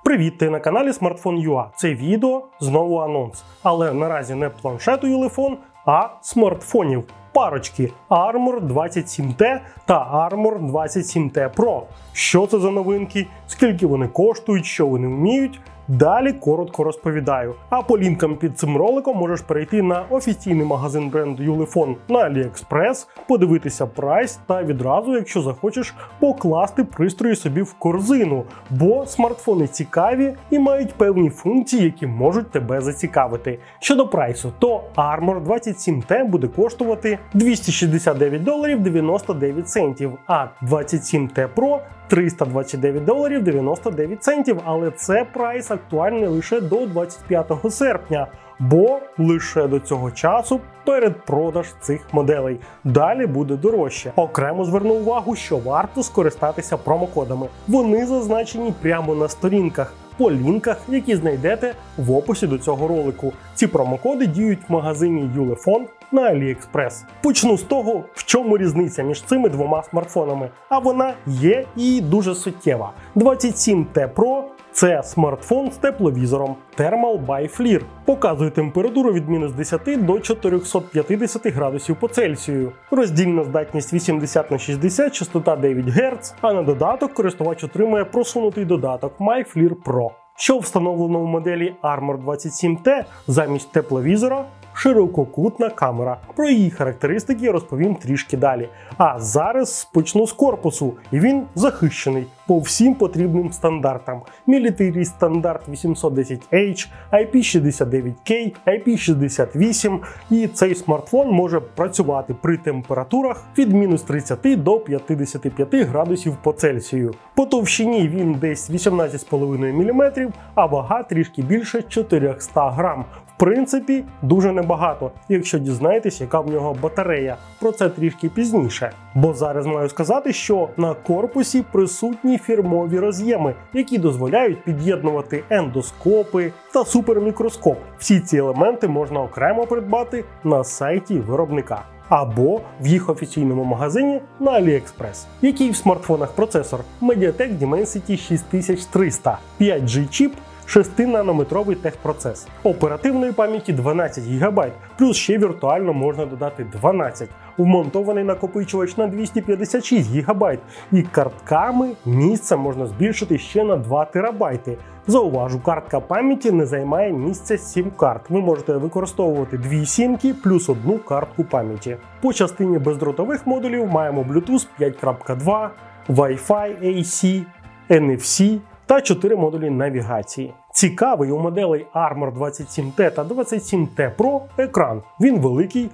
Привіт, ти на каналі Smartphone.ua. Це відео знову анонс. Але наразі не планшету Ulefone, а смартфонів. Парочки Armor 27T та Armor 27T Pro. Що це за новинки, скільки вони коштують, що вони вміють? Далі коротко розповідаю. А по лінкам під цим роликом можеш перейти на офіційний магазин бренду Ulefone на AliExpress, подивитися прайс та відразу, якщо захочеш, покласти пристрої собі в корзину, бо смартфони цікаві і мають певні функції, які можуть тебе зацікавити. Щодо прайсу, то Armor 27T буде коштувати $269.99, а 27T Pro $329.99, але це прайс актуальний лише до 25 серпня, бо лише до цього часу передпродаж цих моделей. Далі буде дорожче. Окремо зверну увагу, що варто скористатися промокодами. Вони зазначені прямо на сторінках, по лінках, які знайдете в описі до цього ролику. Ці промокоди діють в магазині Ulefone на AliExpress. Почну з того, в чому різниця між цими двома смартфонами. А вона є і дуже суттєва. 27T Pro – це смартфон з тепловізором Thermal by FLIR. Показує температуру від мінус 10 до 450 градусів по Цельсію. Роздільна здатність 80х60, частота 9 Гц, а на додаток користувач отримує просунутий додаток My FLIR Pro. Що встановлено в моделі Armor 27T замість тепловізора? Ширококутна камера. Про її характеристики я розповім трішки далі. А зараз почну з корпусу, і він захищений по всім потрібним стандартам. Military стандарт 810H, IP69K, IP68, і цей смартфон може працювати при температурах від мінус 30 до 55 градусів по Цельсію. По товщині він десь 18,5 мм, а вага трішки більше 400 грам. В принципі, дуже небагато, якщо дізнаєтесь, яка в нього батарея. Про це трішки пізніше. Бо зараз маю сказати, що на корпусі присутні фірмові роз'єми, які дозволяють під'єднувати ендоскопи та супермікроскоп. Всі ці елементи можна окремо придбати на сайті виробника або в їх офіційному магазині на AliExpress. Який в смартфонах процесор? MediaTek Dimensity 6300, 5G чіп, 6-нанометровий техпроцес. Оперативної пам'яті 12 ГБ, плюс ще віртуально можна додати 12. Вмонтований накопичувач на 256 ГБ. І картками місце можна збільшити ще на 2 ТБ. Зауважу, картка пам'яті не займає місця сім-карт. Ви можете використовувати 2 сімки плюс одну картку пам'яті. По частині бездротових модулів маємо Bluetooth 5.2, Wi-Fi AC, NFC та 4 модулі навігації. Цікавий у моделей Armor 27T та 27T Pro екран. Він великий,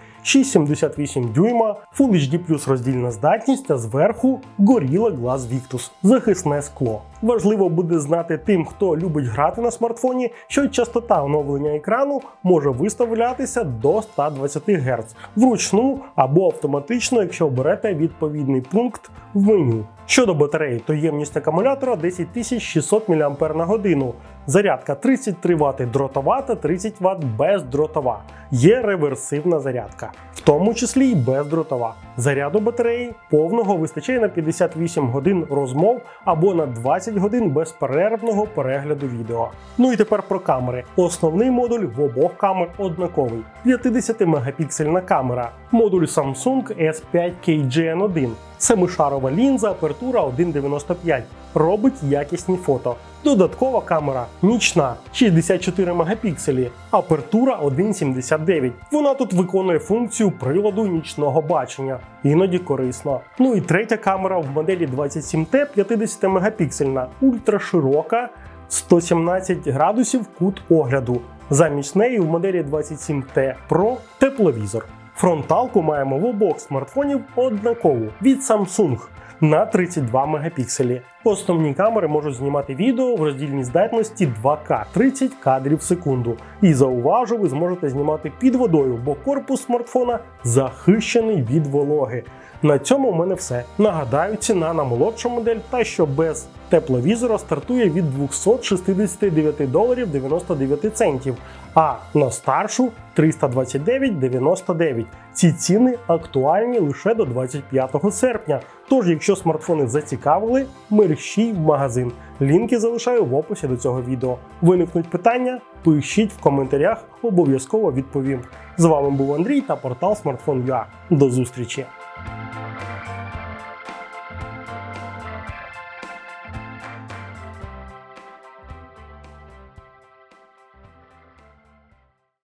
6,78 дюйма, Full HD+ роздільна здатність та зверху Gorilla Glass Victus – захисне скло. Важливо буде знати тим, хто любить грати на смартфоні, що частота оновлення екрану може виставлятися до 120 Гц вручну або автоматично, якщо оберете відповідний пункт в меню. Щодо батареї, то ємність акумулятора 10600 мАч. Зарядка 33 Вт дротова та 30 Вт бездротова. Є реверсивна зарядка, в тому числі й бездротова. Заряду батареї повного вистачає на 58 годин розмов або на 20 годин безперервного перегляду відео. Ну і тепер про камери. Основний модуль в обох камер однаковий. 50-мегапіксельна камера. Модуль Samsung S5KGN1. 7-шарова лінза, апертура 1,95. Робить якісні фото. Додаткова камера нічна, 64 мегапікселі, апертура 1,79. Вона тут виконує функцію приладу нічного бачення, іноді корисно. Ну і третя камера в моделі 27T 50 мегапіксельна, ультраширока, 117 градусів кут огляду. Замість неї в моделі 27T Pro тепловізор. Фронталку маємо в обох смартфонів однакову від Samsung на 32 мегапікселі. Основні камери можуть знімати відео в роздільній здатності 2К 30 кадрів в секунду. І зауважу, ви зможете знімати під водою, бо корпус смартфона захищений від вологи. На цьому в мене все. Нагадаю, ціна на молодшу модель, та що без тепловізора, стартує від $269.99, а на старшу $329.99. Ці ціни актуальні лише до 25 серпня, Тож, якщо смартфони зацікавили, мерщій в магазин. Лінки залишаю в описі до цього відео. Виникнуть питання? Пишіть в коментарях, обов'язково відповім. З вами був Андрій та портал Smartphone.ua. До зустрічі!